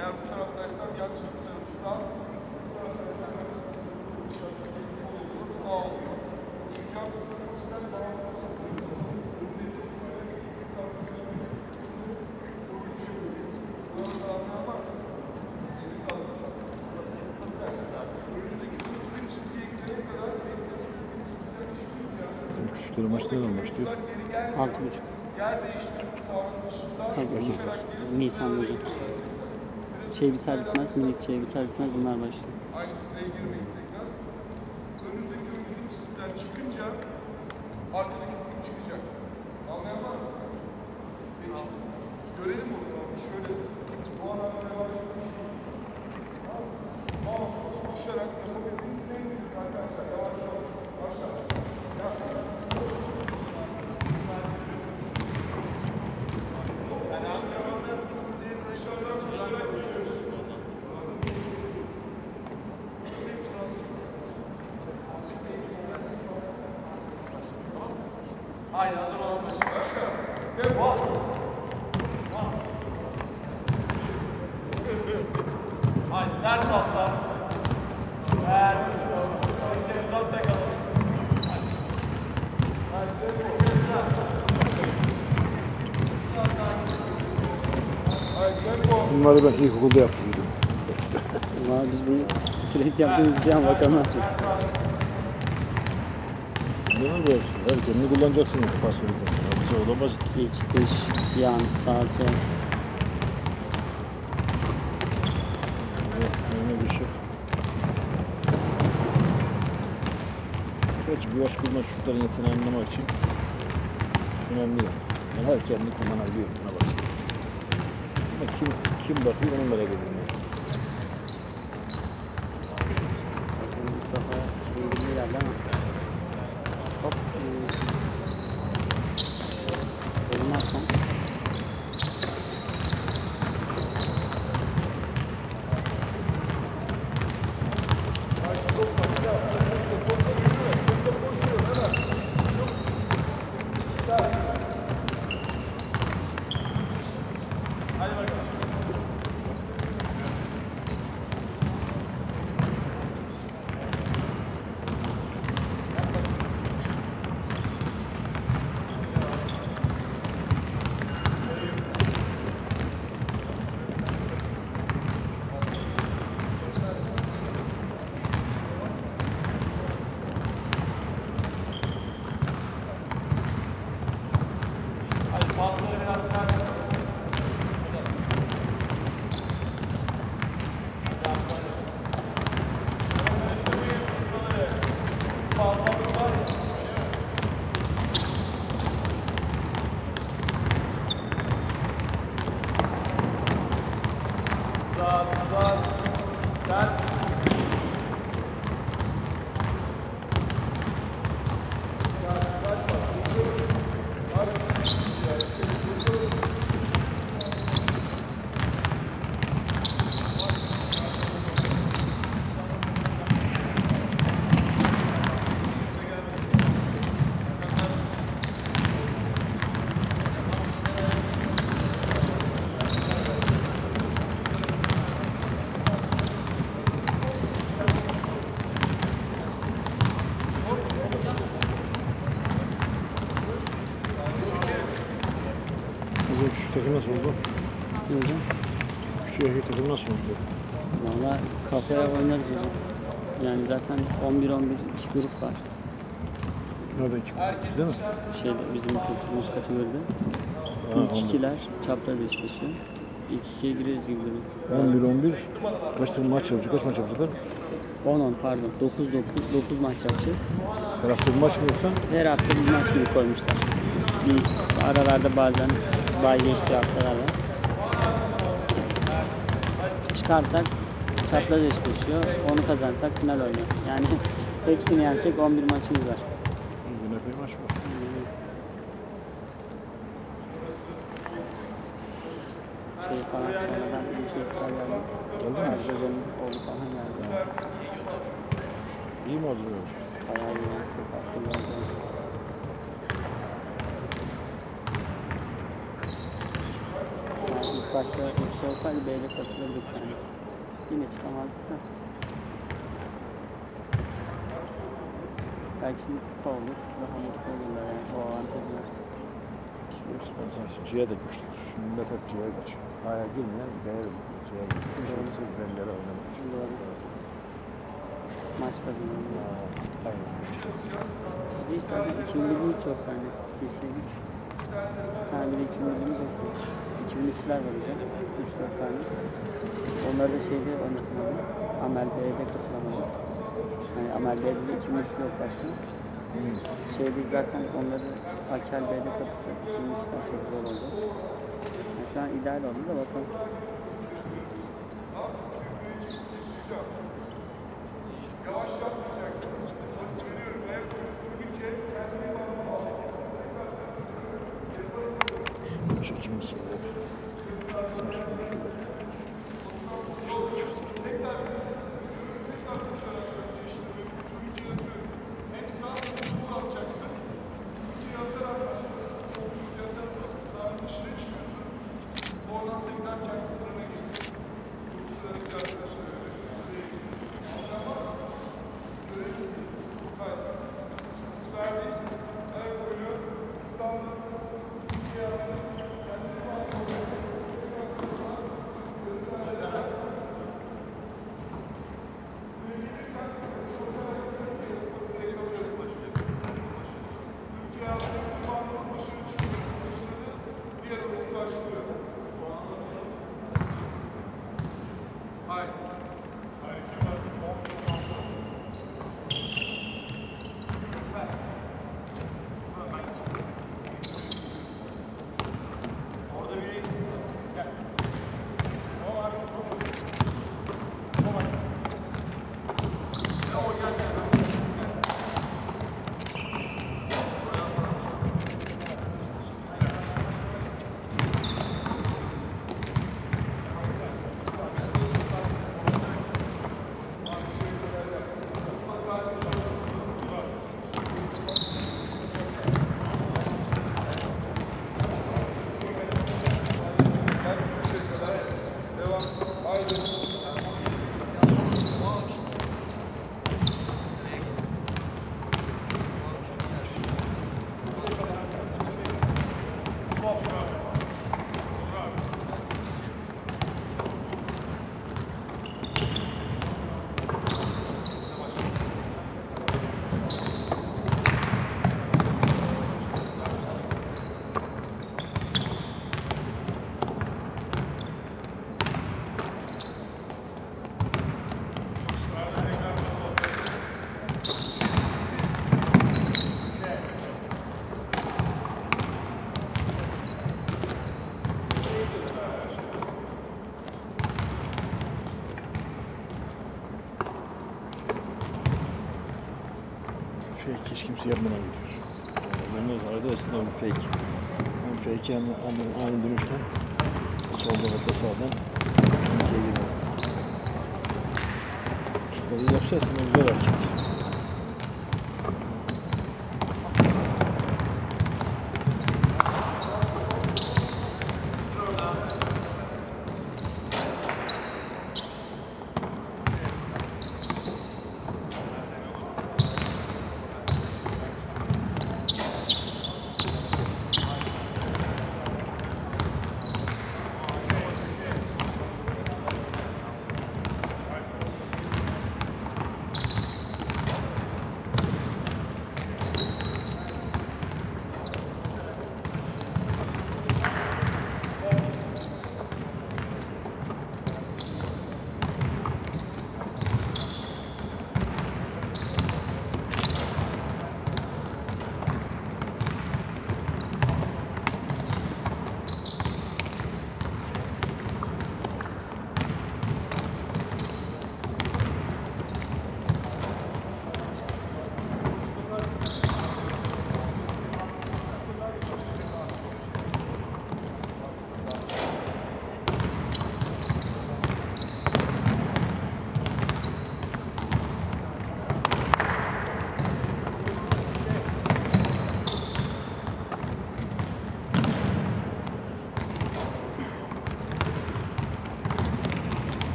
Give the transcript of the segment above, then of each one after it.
Eğer bu taraftaysan yan çizgi tarafı sağ. Bu taraftaysan yan çizgi tarafı olur, sağ oluyor. Uçacağım. Çok sert balans olsun. Önünde çok böyle küçük tarafı doğru geçiyoruz. Buranın da anlamı var. Elin kalsın. Burası nasıl dersiniz abi? Önünüzdeki bir çizgiye gidene kadar küçükleri maç ne zaman başlıyor? 6.30. yer değiştirip sağın dışında koşarak gelip Nisan hocam. Biter bitmez, minik biter bitmez bunlar başlıyor. aynı sıraya girmeyin tekrar. Önünüzdeki çocuk ilk çizgiden çıkınca arkadaki çocuk çıkacak. Anlayan var mı? Peki. Görelim o zaman. Şöyle bu anlamda devam edelim. Tamam. Koşarak yapabildiğiniz en iyisi arkadaşlar. Yavaş yavaş. Başla. Haydi hazır olan başlayalım. Ve bas. Haydi sert baslar. Sert. Uzakta kalın. Haydi tempo. Bunları ben ilkokulda yapıyordum. Valla biz bunu sürekli yaptığımız bir şey ama bakalım ne yapacağız. Ne var böyle? Her kendini kullanacaksın pas verirken. Bize olamaz. İç, dış, yan, sağ, sol. Öyle bir şey. Gerçi bir yaş kurma çocukların yeteneğini anlamak için önemli. Yani her kendini kullanabiliyor. Buna bak. Ama kim bakıyor onu merak ediyorum. Mustafa ilgili geldi ama. Hop. Elini atmam. Hadi bakalım. Hadi pasları biraz sert. Uzat, sert. Küçük takım nasıl oldu? Ne hocam? Küçük erkek takım nasıl oldu? Valla kafaya oynarız hocam. Yani zaten 11-11 iki grup var. Nerede iki? Değil mi? Bizim kültürümüz kategoride. Ha, İlk ikiler çapraz eşleşiyor. İlk ikiye gireriz gibi duruyor. 11-11. Kaç tane maç yapacak? Kaç maç yapacaklar? 10-10 pardon. 9 maç yapacağız. Her hafta bir maç mı yoksa? Her hafta bir maç gibi koymuşlar. Bir aralarda bazen bay geçtiği haftalar var. Çıkarsak çapraz eşleşiyor. Onu kazansak final oynuyor. Yani hepsini yensek 11 maçımız var. Bugün epey maç var. Falan sonradan bir çocuklar geldi. Geldi mi? Hocamın oğlu falan geldi. İyi mi oldu? Bayağı iyi. Çok akıllı hocam. Yani ilk başta maçı olsaydı B'de katılırdık yani. Yine çıkamazdık da. Belki şimdi kupa olur, daha mutlu olurlar yani, o avantajı var. C'ye de güçlü. Millet hep C'ye kaçıyor. Aya girmeyen B'ye C'ye gidiyor. Sırf benlere oynamak için. Doğru. Maç kazanıyor. Aynen. Biz işte 2000'lik çok hani bilseydik. Bir tane bile 2000'lik yok. 2003'ler var hocam. 3-4 tane. Onları da şeyde oynatamadım. Amel B'de katılamadım. Hani Amel B'de de 2003 yok başka. Şeyde zaten onları Akel B'de katılsak 2003'ler çok zor oldu. Yani şu an ideal oldu da bakalım. Yavaş yapmayacaksınız. Pas veriyorum. Ayak sürünce kendini Çekimi sığdı. hem sağ hem sol alacaksın. Yan taraftan sol yazar sağın dışına çıkıyorsun. Oradan tekrar kendi sırana geliyorsun. Bu sıradaki arkadaşlar öyle şu sıraya geçiyorsun. Anladın mı? Görüyorsun. Hadi. Pas verdik. Ayak koyuyor. Hızlandı. Bir yandan kendini bağlıyor. Fake hiç kimse yapmadan gidiyor. Yani arada aslında bir fake. Hem fake hem aynı dönüşten soldan hatta sağdan ikiye gidiyor. Şurayı yapacağız ama güzel hareket.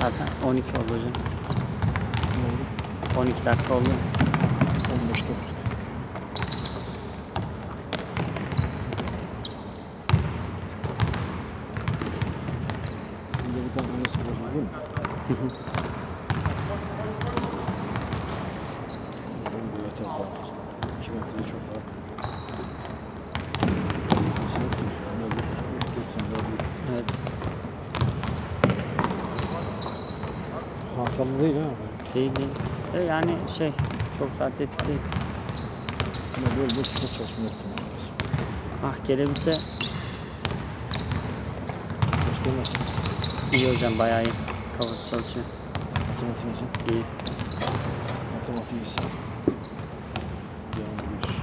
Zaten 12 oldu hocam. Ne oldu? 12 dakika oldu. 15 dakika. Şimdi bir tane annesi bozuldu mu? Bu yeter daha. 2 metreye çok rahat. Mesela ki, ne 100, 4 sene daha büyük. Evet. Hantallı değil ha. Değil değil. Yani çok da atletik değil. Ama böyle bir suda çalışma yaptım. Ah gelebilse Dersler nasıl? iyi hocam, bayağı iyi. Kafası çalışıyor. Matematik nasıl? İyi. Matematik ise devamlı gelir.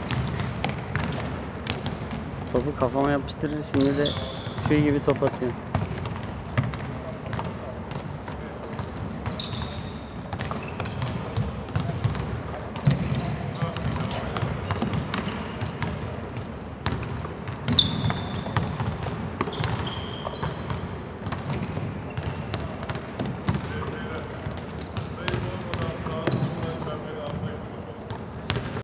Topu kafama yapıştırır, şimdi de tüy gibi top atıyor.